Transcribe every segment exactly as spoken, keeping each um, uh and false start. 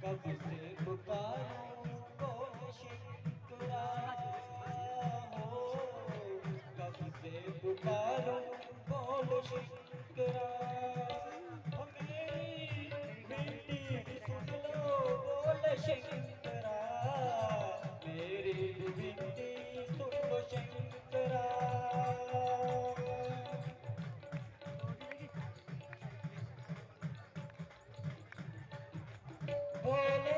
कब से पुकारूं बोल शिकरा हो, कब से पुकारूं बोल शिकरा। ओ मेरी विनती सुन लो बोल शिकरा, मेरी विनती सुन लो शिकरा। बोले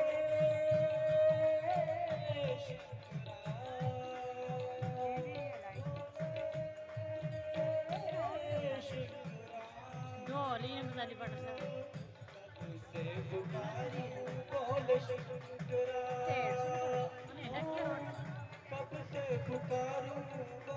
ढोली ने मसाली पड़ सा से पुकारूं बोल शिकरा, सेठ सुन तो उन्हें लग गया कब से पुकारूं